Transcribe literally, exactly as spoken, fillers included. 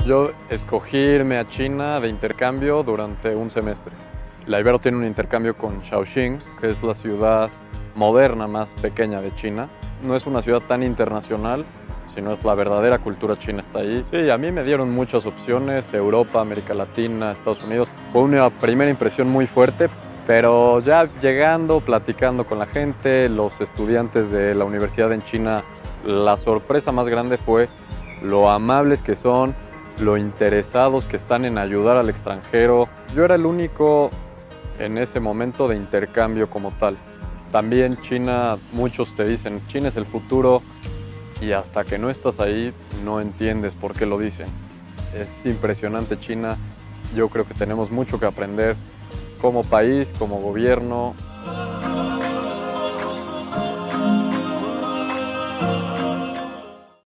Yo escogí irme a China de intercambio durante un semestre. La Ibero tiene un intercambio con Shaoxing, que es la ciudad moderna más pequeña de China. No es una ciudad tan internacional, sino es la verdadera cultura china está ahí. Sí, a mí me dieron muchas opciones, Europa, América Latina, Estados Unidos. Fue una primera impresión muy fuerte, pero ya llegando, platicando con la gente, los estudiantes de la universidad en China, la sorpresa más grande fue lo amables que son, lo interesados que están en ayudar al extranjero. Yo era el único en ese momento de intercambio como tal. También China, muchos te dicen, China es el futuro, y hasta que no estás ahí no entiendes por qué lo dicen. Es impresionante China, yo creo que tenemos mucho que aprender como país, como gobierno.